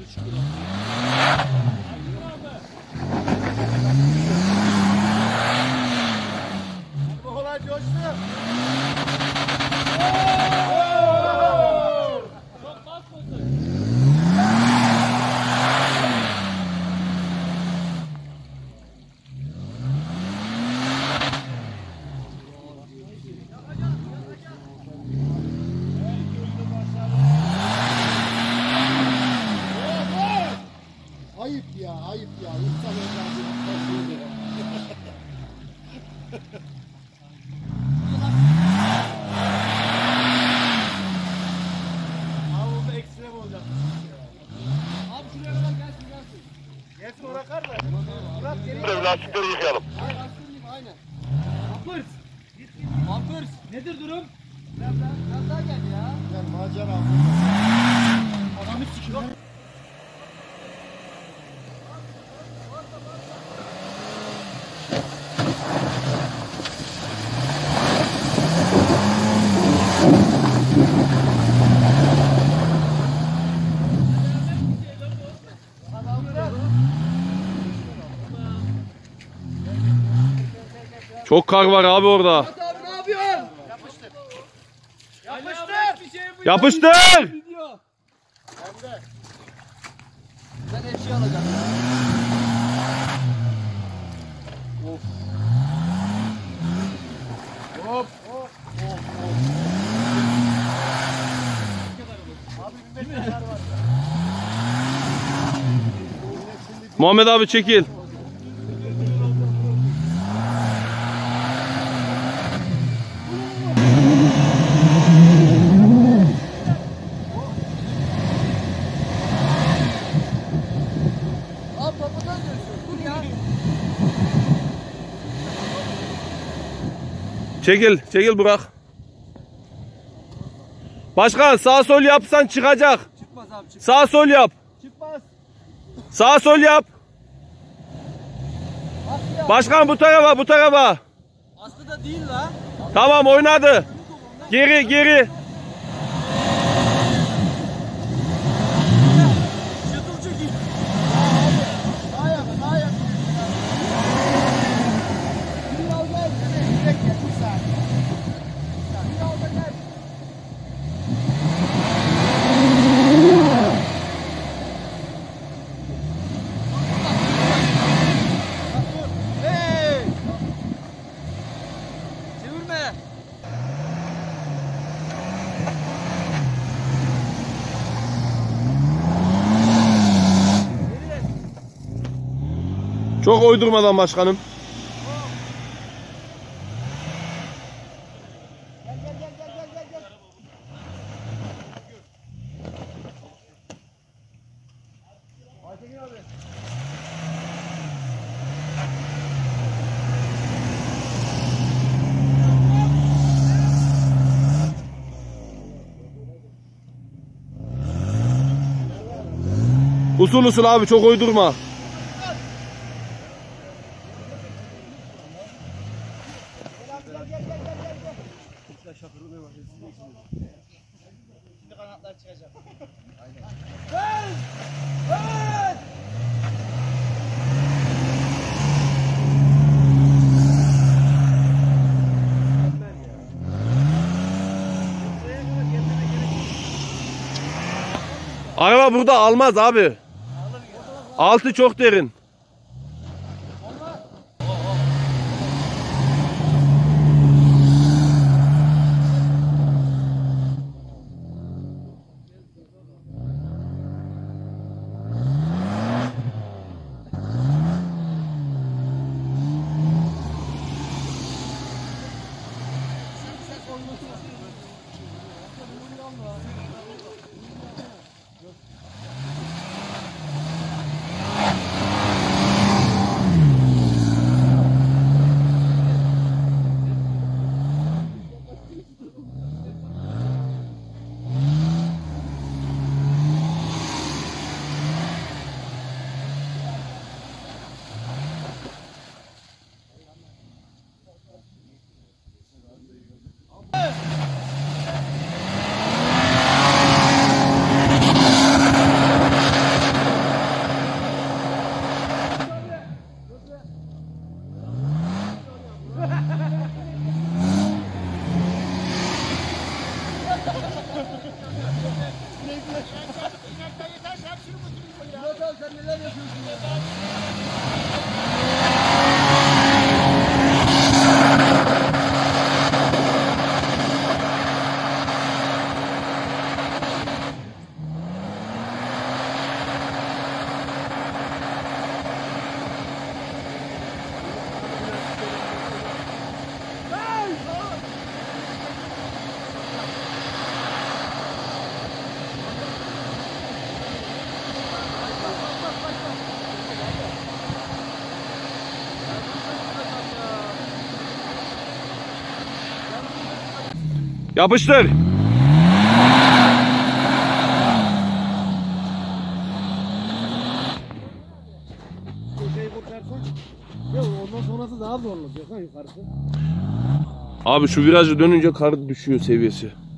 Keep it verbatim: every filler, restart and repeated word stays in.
Ayıp ya, ayıp ya. İnsan evladı. Abi bu ekstrem olacak. Abi şuraya kadar gelsin gelsin. Gelsin oraya kadar da. Murat geriye. Biraz lastikleri yıkayalım. Aynen. Vampers. Vampers. Nedir durum? Biraz daha, biraz daha gel ya. Gel macera. Adamı sikiyor. Çok kar var abi orada. Abi ne yapıyorsun? Yapıştır. Yapıştır. Yapıştır. Ben her şeyi alacağım. Of. Hop. Hop. Hop. Abi bir metre var. Muhammed abi çekil. Çekil, çekil Burak. Başkan sağ sol yapsan çıkacak. Çıkmaz abi çıkmaz. Sağ sol yap. Çıkmaz. Sağ sol yap. Başkan bu tarafa, bu tarafa. Aslında değil la. Tamam oynadı. Geri, geri. Şıtıl çekil. Daha yakın, daha yakın. Bir al gel. Direkt gel bir saniye. Bir al da gel. Hey! Çevirme. Çok uydurmadan başkanım. Gel gel gel gel gel gel. Aytekin abi. Usul usul abi çok uydurma. Şimdi kanatlar çıkacak. Aynen. Hey! Hey! Araba burada almaz abi. Altı çok derin. Murat abi sen neler yapıyorsun ya? Yapıştır. Köşeyi kurtarsan. Ya ondan sonrası daha zor olacak ha yukarısı. Abi şu virajı dönünce kar düşüyor seviyesi.